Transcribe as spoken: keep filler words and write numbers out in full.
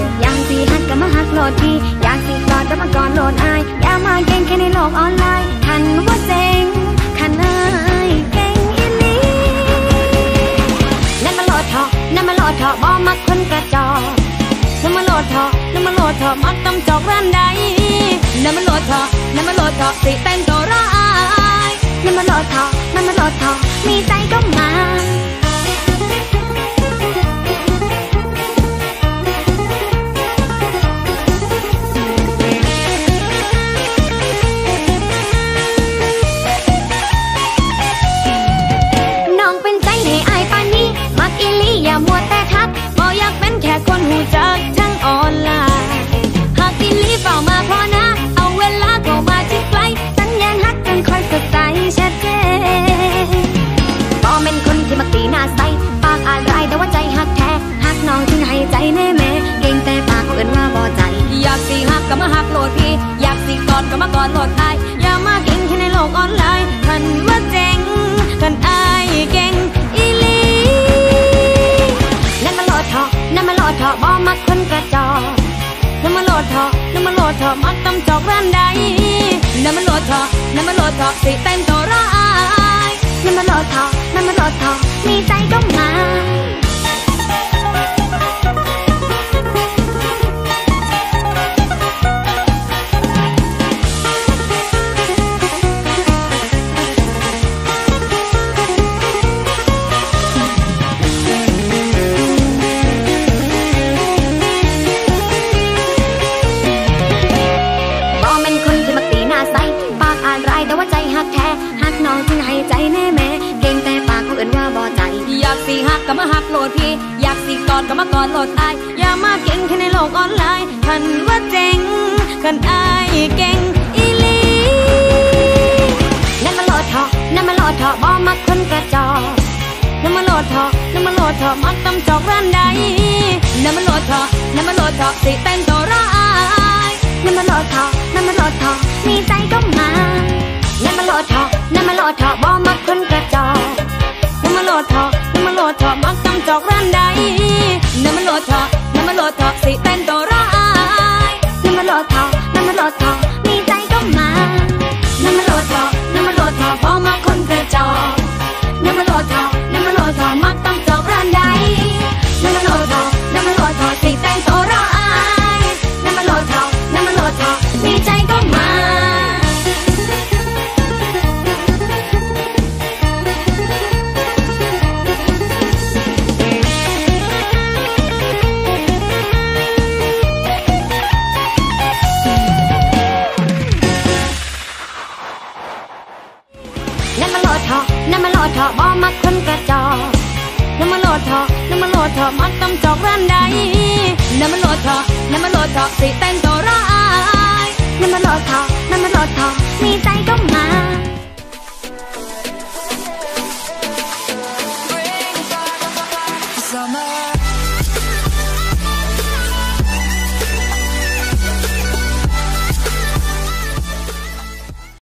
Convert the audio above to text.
อยากสิฮักก็มาฮักโหลดทีอยากสิกอดก็มากอดโหลดอายอย่ามาเก่งแค่ในโลกออนไลน์คันว่าเจ๋งคันอายเก่งอีหลีนั่นมาโหลดเถาะนั่นมาโหลดเถาะบ่มักคนกระจอกนั่นมาโหลดเถาะนั่นมาโหลดเถาะมักต้องจอกร้านใดนั่นมาโหลดเถาะนั่นมาโหลดเถาะสิแต่งตัวร้ายนั่นมาโหลดเถาะนั่นมาโหลดเถาะมีใจก็มาอย่ามัวแต่ทักบ่อยากเป็นแค่คนหูจักทั้งออนไลน์หากอีหลีเฝ้ามาพอนะเอาเวลาเข้ามาที่ไกลสัญญาณฮักกันคอยสดใสชัดเจนบ่เป็นคนที่มักตีหน้าใสปากอาร้ายแต่ว่าใจฮักแท้ฮักน้องถึงให้ใจแน่แม่เก่งแต่ปากเขาเอิ้นว่าบ่ใจอยากสิฮักก็มาฮักโหลดพี่อยากสิกอดก็มากอดโหลดอายอย่ามาเก่งแค่ในโลกออนไลน์คันว่าเจ๋งคันอายเก่งอีหลีนั่นมาโหลดเถาะนั่นมาโหลดเถาะบ่มักคนกระจอกนั่นมาโหลดเถาะนั่นมาโหลดเถาะมักต้องจอกร้านใดนั่นมาโหลดเถาะนั่นมาโหลดเถาะสิแต่งตัวร้ายนั่นมาโหลดเถาะนั่นมาโหลดเถาะมีใจก็มาแต่ว่าใจฮักแท้ฮักน้องถึงให้ใจแน่แม่เก่งแต่ปากเขาเอิ้นว่าบ่ใจอยากสิฮักก็มาฮักโหลดพี่อยากสิกอดก็มากอดโหลดอายอย่ามาเก่งแค่ในโลกออนไลน์คันว่าเจ๋งคันอายเก่งอีหลีนั่นมาโหลดเถาะนั่นมาโหลดเถาะบ่มักคนกระจอกนั่นมาโหลดเถาะนั่นมาโหลดเถาะมักต้องจอกร้านใดนั่นมาโหลดเถาะนั่นมาโหลดเถาะสิแต่งตัวร้ายนั่นมาโหลดเถาะนั่นมาโหลดเถาะมีใจก็มานั่นมาโหลดเถาะนั่นมาโหลดเถาะบ่มักคนกระจอกนั่นมาโหลดเถาะนั่นมาโหลดเถาะมักต้องจอกร้านใดนั่นมาโหลดเถาะนั่นมาโหลดเถาะสิแต่งตัวร้ายนั่นมาโหลดเถาะนั่นมาโหลดเถาะมีใจก็มานั่นมาโหลดเถาะนั่นมาโหลดเถาะบ่มักคนกระจอกนั่นมาโหลดเถาะนั่นมาโหลดเถาะมักต้องจอกร้านใดนั่นมาโหลดเถาะนั่นมาโหลดเถาะสิแต่งตัวร้ายนั่นมาโหลดเถาะนั่นมาโหลดเถาะมีใจก็มานั่นมาโหลดเถาะนั่นมาโหลดเถาะบ่มักคนกระจอกนั่นมาโหลดเถาะนั่นมาโหลดเถาะมักต้องจอกร้านใดนั่นมาโหลดเถาะนั่นมาโหลดเถาะสิแต่งตัวร้ายนั่นมาโหลดเถาะนั่นมาโหลดเถาะมีใจก็มา